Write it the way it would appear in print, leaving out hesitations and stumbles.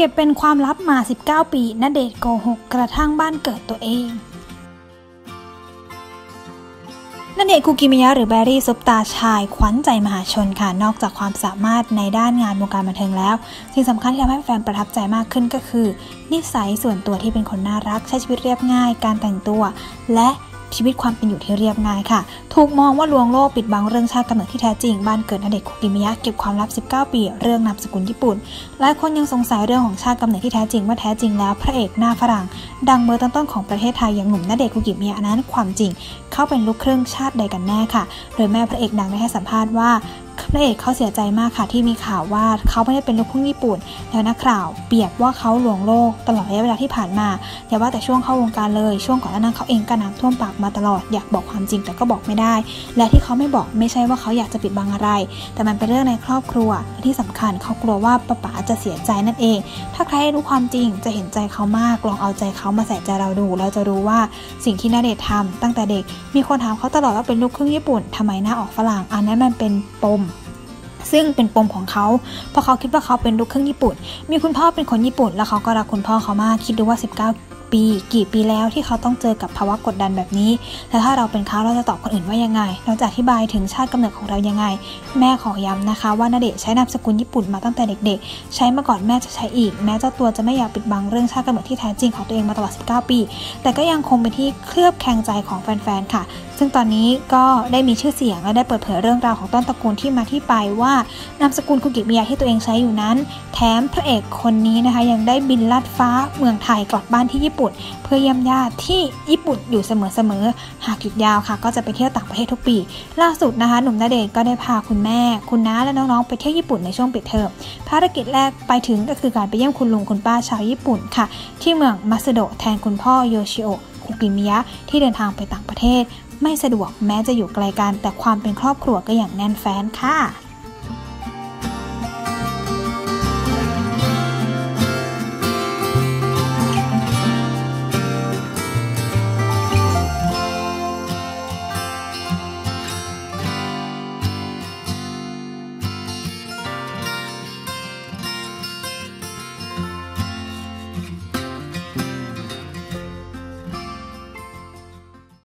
ก็บเป็นความลับมา19ปีณเดชน์โกหกกระทั่งบ้านเกิดตัวเองณเดชน์ คุกิมิยะหรือแบรี่ซุปตาชายขวัญใจมหาชนค่ะนอกจากความสามารถในด้านงานวงการบันเทิงแล้วสิ่งสำคัญที่ทำให้แฟนประทับใจมากขึ้นก็คือนิสัยส่วนตัวที่เป็นคนน่ารักใช้ชีวิตเรียบง่ายการแต่งตัวและชีวิตความเป็นอยู่ที่เรียบง่ายค่ะถูกมองว่าลวงโลกปิดบังเรื่องชาติกำเนิดที่แท้จริงบ้านเกิดณเดชน์ คุกิมิยะเก็บความลับ19ปีเรื่องนามสกุลญี่ปุ่นหลายคนยังสงสัยเรื่องของชาติกำเนิดที่แท้จริงว่าแท้จริงแล้วพระเอกหน้าฝรั่งดังเบอร์ต้นๆของประเทศไทยอย่างหนุ่มณเดชน์ คุกิมิยะนั้นความจริงเขาเป็นลูกครึ่งชาติใดกันแน่ค่ะโดยแม่พระเอกดังได้ให้สัมภาษณ์ว่าพระเอกเขาเสียใจมากค่ะที่มีข่าวว่าเขาไม่ได้เป็นลูกครึ่งญี่ปุ่นแล้วนักข่าวเปรียบว่าเขาลวงโลกตลอดระยะเวลาที่ผ่านมาอย่าว่าแต่ช่วงเข้าวงการเลยช่วงก่อนหน้านั้นเขาเองก็น้ำท่วมปากมาตลอดอยากบอกความจริงแต่ก็บอกไม่ได้และที่เขาไม่บอกไม่ใช่ว่าเขาอยากจะปิดบังอะไรแต่มันเป็นเรื่องในครอบครัวและที่สำคัญเขากลัวว่าป๊าจะเสียใจนั่นเองถ้าใครรู้ความจริงจะเห็นใจเขามากลองเอาใจเขามาใส่ใจเราดูเราจะรู้ว่าสิ่งที่ณเดชน์ทำตั้งแต่เด็กมีคนถามเขาตลอดว่าเป็นลูกครึ่งญี่ปุ่นทำไมหน้าออกฝรั่งอันนั้นมันเป็นปมซึ่งเป็นปมของเขาเพราะเขาคิดว่าเขาเป็นลูกครึ่งญี่ปุ่นมีคุณพ่อเป็นคนญี่ปุ่นแล้วเขาก็รักคุณพ่อเขามากคิดดูว่า19ปีกี่ปีแล้วที่เขาต้องเจอกับภาวะกดดันแบบนี้แล้วถ้าเราเป็นเขาเราจะตอบคนอื่นว่ายังไงเราจะอธิบายถึงชาติกำเนิดของเรายังไงแม่ขอย้ำนะคะว่าณเดชน์ใช้นามสกุลญี่ปุ่นมาตั้งแต่เด็กๆใช้มาก่อนแม่จะใช้อีกแม้เจ้าตัวจะไม่อยากปิดบังเรื่องชาติกำเนิดที่แท้จริงของตัวเองมาตลอด19ปีแต่ก็ยังคงเป็นที่เคลือบแคลงใจของแฟนๆค่ะซึ่งตอนนี้ก็ได้มีชื่อเสียงและได้เปิดเผยเรื่องราวของต้นตระกูลที่มาที่ไปว่านามสกุลคุกิมิยะที่ตัวเองใช้อยู่นั้นแถมพระเอกคนนี้นะคะยังได้บินลัดฟ้าเมืองไทยกลับบ้านที่ญี่ปุ่นเพื่อเยี่ยมญาติที่ญี่ปุ่นอยู่เสมอหากหยุดยาวค่ะก็จะไปเที่ยวต่างประเทศทุกปีล่าสุดนะคะหนุ่มณเดชน์ก็ได้พาคุณแม่คุณน้าและน้องๆไปเที่ยวญี่ปุ่นในช่วงปิดเทอมภารกิจแรกไปถึงก็คือการไปเยี่ยมคุณลุงคุณป้าชาวญี่ปุ่นค่ะที่เมืองมัตสึโดะแทนคุณพ่อโยชิโอะคุกิมิยะที่เดินทางไปต่างประเทศไม่สะดวกแม้จะอยู่ไกลกันแต่ความเป็นครอบครัวก็อย่างแน่นแฟ้นค่ะ